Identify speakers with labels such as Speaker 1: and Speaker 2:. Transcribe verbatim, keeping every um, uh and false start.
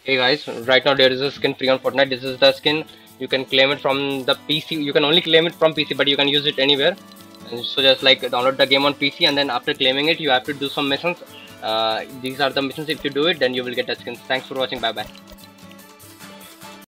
Speaker 1: Hey guys, right now there is a skin free on Fortnite. This is the skin. You can claim it from the P C. You can only claim it from P C, but you can use it anywhere. And so just like download the game on P C, and then after claiming it, you have to do some missions. Uh, these are the missions. If you do it, then you will get the skins. Thanks for watching. Bye bye.